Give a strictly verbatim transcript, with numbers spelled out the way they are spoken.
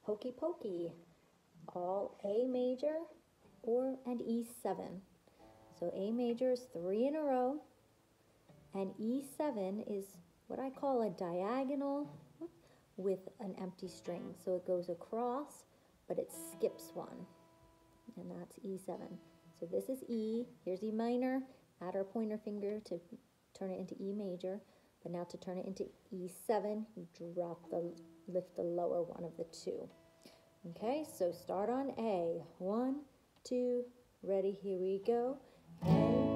Hokey Pokey, all A major or an E seven. So A major is three in a row, and E seven is what I call a diagonal with an empty string. So it goes across, but it skips one, and that's E seven. So this is E, here's E minor, add our pointer finger to turn it into E major, but now to turn it into E seven, you drop the, lift the lower one of the two. Okay, so start on A, one, two, ready, here we go. A,